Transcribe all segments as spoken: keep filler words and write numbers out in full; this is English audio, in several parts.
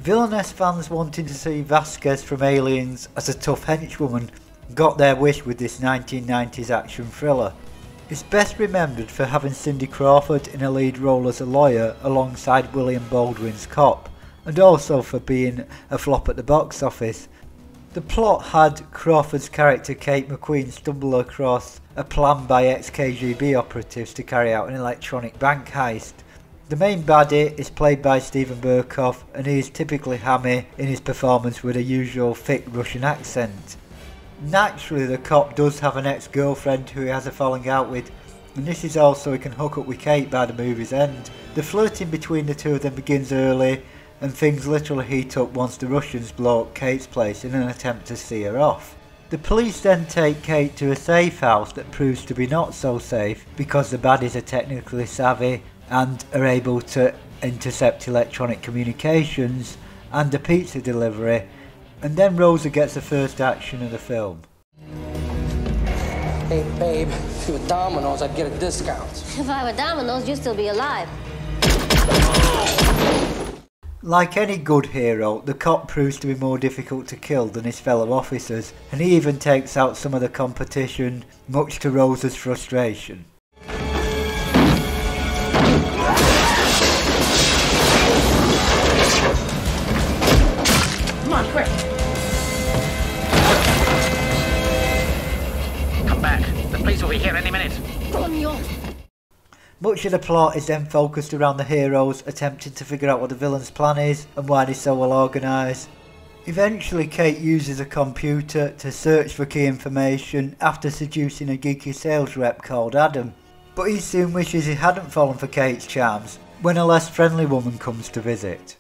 Villainess fans wanting to see Vasquez from Aliens as a tough henchwoman got their wish with this nineteen nineties action thriller. It's best remembered for having Cindy Crawford in a lead role as a lawyer alongside William Baldwin's cop, and also for being a flop at the box office. The plot had Crawford's character Kate McQueen stumble across a plan by ex-K G B operatives to carry out an electronic bank heist. The main baddie is played by Steven Berkoff, and he is typically hammy in his performance with a usual thick Russian accent. Naturally, the cop does have an ex-girlfriend who he has a falling out with, and this is all so he can hook up with Kate by the movie's end. The flirting between the two of them begins early, and things literally heat up once the Russians blow up Kate's place in an attempt to see her off. The police then take Kate to a safe house that proves to be not so safe because the baddies are technically savvy and are able to intercept electronic communications and a pizza delivery, and then Rosa gets the first action of the film. Hey babe, if you were Domino's I'd get a discount. If I were Domino's you'd still be alive. Like any good hero, the cop proves to be more difficult to kill than his fellow officers, and he even takes out some of the competition, much to Rosa's frustration. Come on, quick! Come back. The police will be here any minute. Much of the plot is then focused around the heroes attempting to figure out what the villain's plan is and why they're so well organised. Eventually Kate uses a computer to search for key information after seducing a geeky sales rep called Adam, but he soon wishes he hadn't fallen for Kate's charms when a less friendly woman comes to visit.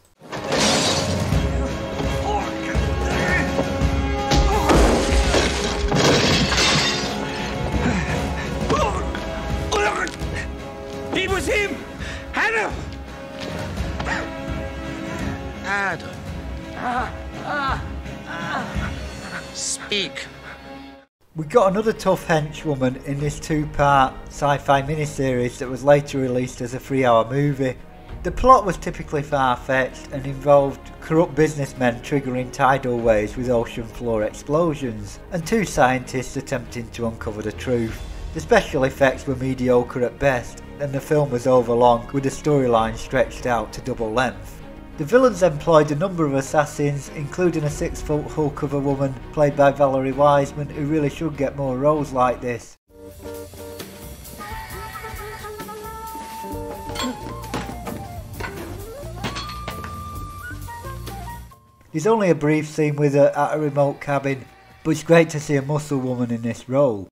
It was him! Adam! Adam. Speak. We got another tough henchwoman in this two-part sci-fi miniseries that was later released as a three-hour movie. The plot was typically far-fetched and involved corrupt businessmen triggering tidal waves with ocean floor explosions, and two scientists attempting to uncover the truth. The special effects were mediocre at best, and the film was overlong, with the storyline stretched out to double length. The villains employed a number of assassins, including a six foot hulk of a woman played by Valerie Wiseman, who really should get more roles like this. There's only a brief scene with her at a remote cabin, but it's great to see a muscle woman in this role.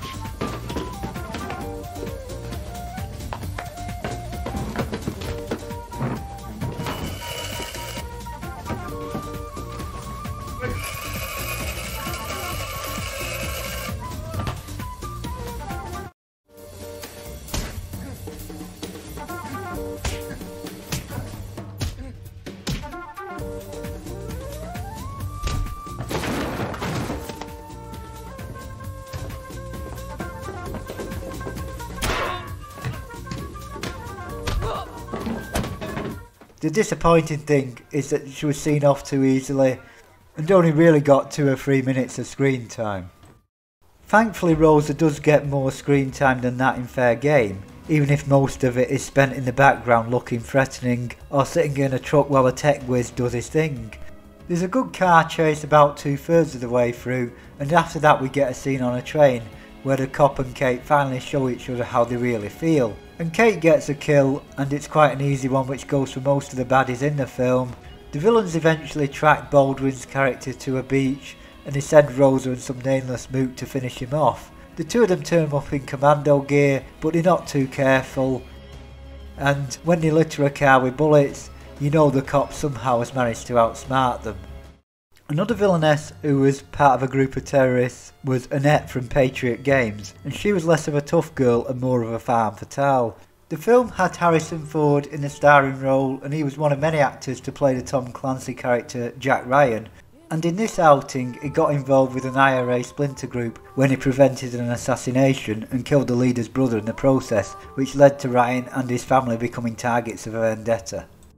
The disappointing thing is that she was seen off too easily and only really got two or three minutes of screen time. Thankfully Rosa does get more screen time than that in Fair Game, even if most of it is spent in the background looking threatening or sitting in a truck while a tech whiz does his thing. There's a good car chase about two thirds of the way through, and after that we get a scene on a train where the cop and Kate finally show each other how they really feel. And Kate gets a kill, and it's quite an easy one which goes for most of the baddies in the film. The villains eventually track Baldwin's character to a beach, and they send Rosa and some nameless moot to finish him off. The two of them turn up in commando gear, but they're not too careful, and when they litter a car with bullets, you know the cop somehow has managed to outsmart them. Another villainess who was part of a group of terrorists was Annette from Patriot Games, and she was less of a tough girl and more of a femme fatale. The film had Harrison Ford in the starring role, and he was one of many actors to play the Tom Clancy character Jack Ryan, and in this outing he got involved with an I R A splinter group when he prevented an assassination and killed the leader's brother in the process, which led to Ryan and his family becoming targets of a vendetta.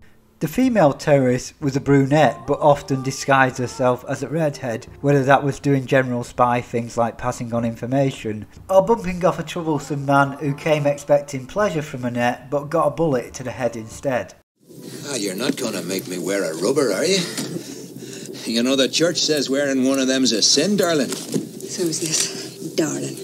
The female terrorist was a brunette but often disguised herself as a redhead, whether that was doing general spy things like passing on information, or bumping off a troublesome man who came expecting pleasure from Annette but got a bullet to the head instead. Ah, you're not going to make me wear a rubber, are you? You know the church says wearing one of them's a sin, darling. Who's this, darling?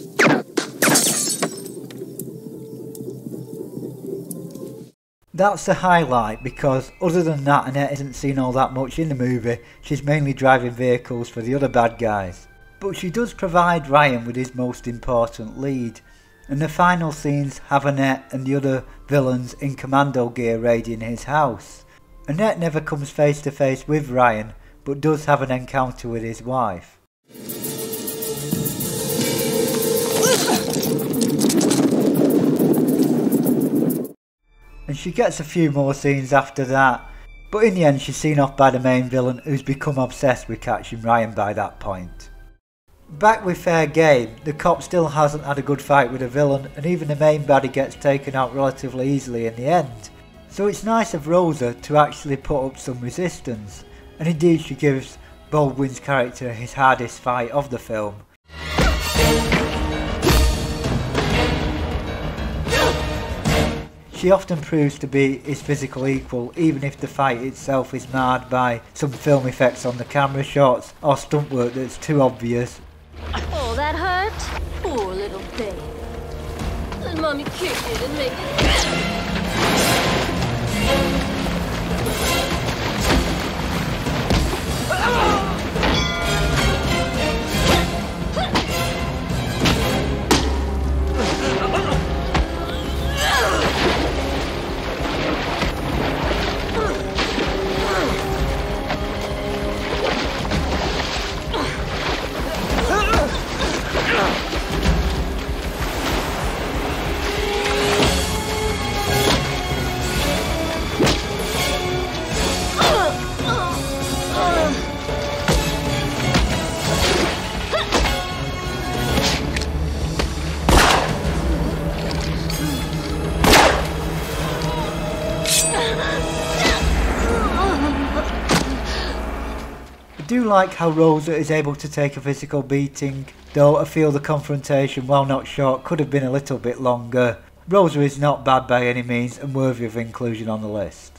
That's the highlight because other than that Annette isn't seen all that much in the movie, she's mainly driving vehicles for the other bad guys. But she does provide Ryan with his most important lead, and the final scenes have Annette and the other villains in commando gear raiding his house. Annette never comes face to face with Ryan, but does have an encounter with his wife. And she gets a few more scenes after that, but in the end she's seen off by the main villain who's become obsessed with catching Ryan by that point. Back with fair game, the cop still hasn't had a good fight with the villain, and even the main baddie gets taken out relatively easily in the end. So it's nice of Rosa to actually put up some resistance, and indeed she gives Baldwin's character his hardest fight of the film. She often proves to be his physical equal, even if the fight itself is marred by some film effects on the camera shots or stunt work that's too obvious. Oh, that hurt? Poor little thing. Let Mommy kick it and make it... I do like how Rosa is able to take a physical beating, though I feel the confrontation, while not short, could have been a little bit longer. Rosa is not bad by any means and worthy of inclusion on the list.